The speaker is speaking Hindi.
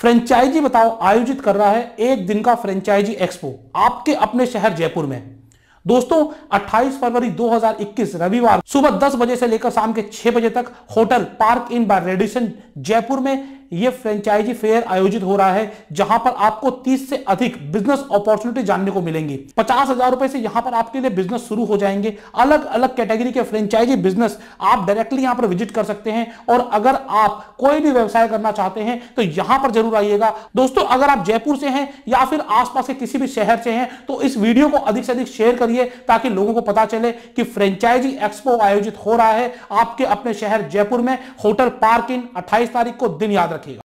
फ्रेंचाइजी बताओ आयोजित कर रहा है एक दिन का फ्रेंचाइजी एक्सपो आपके अपने शहर जयपुर में। दोस्तों 28 फरवरी 2021 रविवार सुबह 10 बजे से लेकर शाम के 6 बजे तक hotel Park Inn by Radisson Jaipur में यह फ्रेंचाइजी फेयर आयोजित हो रहा है, जहां पर आपको 30 से अधिक बिजनेस अपॉर्चुनिटी जानने को मिलेंगी। 50,000 रुपए से यहां पर आपके लिए बिजनेस शुरू हो जाएंगे। अलग अलग कैटेगरी के फ्रेंचाइजी बिजनेस आप डायरेक्टली यहां पर विजिट कर सकते हैं। और अगर आप कोई भी व्यवसाय करना चाहते हैं तो यहां पर जरूर आइएगा। दोस्तों अगर आप जयपुर से हैं या फिर आसपास के किसी भी शहर से हैं तो इस वीडियो को अधिक से अधिक शेयर करिए, ताकि लोगों को पता चले कि फ्रेंचाइजी एक्सपो आयोजित हो रहा है आपके अपने शहर जयपुर में, होटल पार्क इन। 28 तारीख को दिन याद रखिएगा।